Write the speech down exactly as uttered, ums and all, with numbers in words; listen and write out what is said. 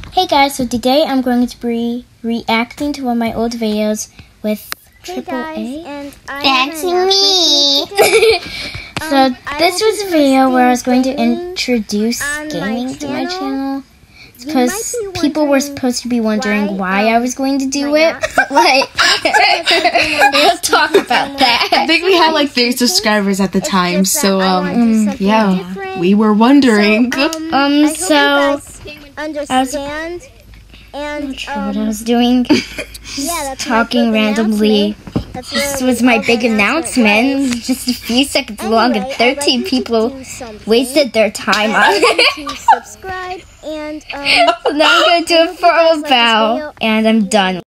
Hey guys, so today I'm going to be reacting to one of my old videos with Hey Triple guys, A. and I That's have an me! announcement. So Um, I this will was be a video where I was going to posting gaming introduce on my gaming to my channel. channel. You Because might be people were wondering supposed to be wondering why, why, um, I was going to do might it. not. But like, we'll talk about I that. think we had like three subscribers at the It's time, just that so I um, wanna do something yeah, different. we were wondering. So, um, Um, I hope so you guys understand. I'm And not sure um, what I was doing. yeah, that's Talking my big randomly. announcement. That's This literally was my all the big announcement. was. Just a few seconds long, and Anyway, I'd like thirteen you to people do something. wasted their time on I'd like it. you to subscribe and um, Now I'm going to do a I hope you guys formal like this bow, video. and I'm done.